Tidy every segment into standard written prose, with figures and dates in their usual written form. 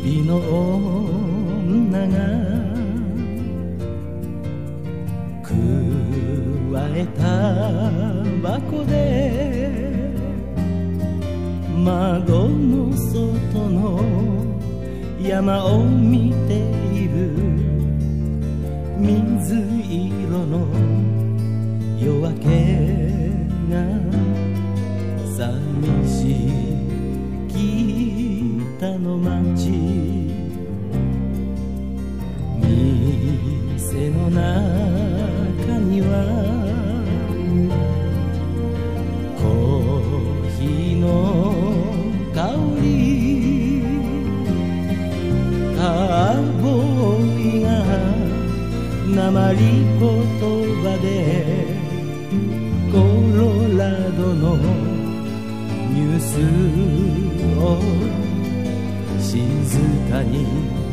びの女がくわえたタバコで窓の外の山を見ている水色の夜明けが寂しい北の街店の中にはコーヒーの香りカウボーイがなまり言葉でコロラドのニュースを静かに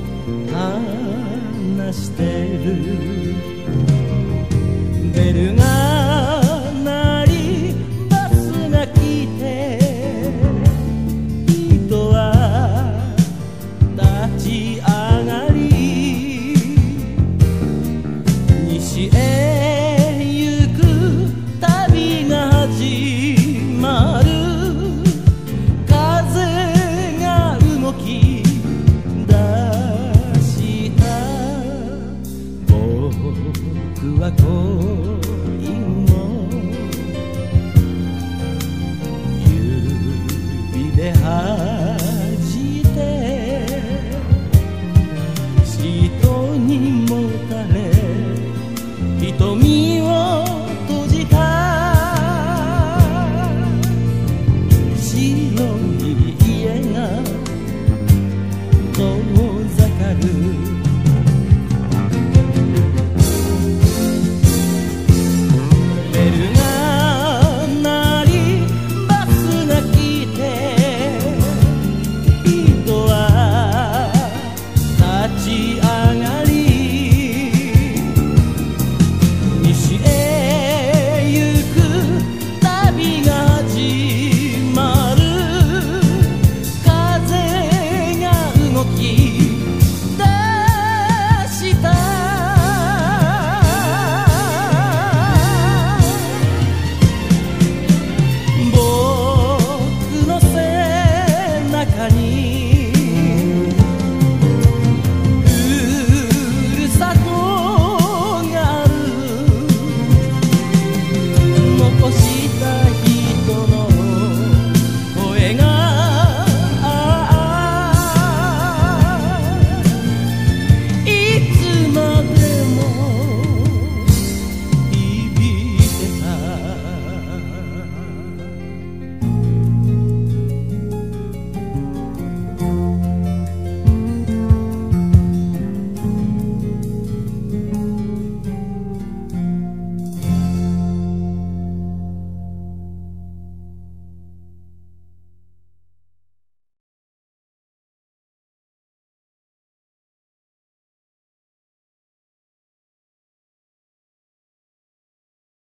話してるベルが鳴りバスが来て人は立ち上がり西へ行く旅が始まる風が動き出した僕は恋を指で弾いて人にもたれ瞳を閉じた白い家が遠ざかる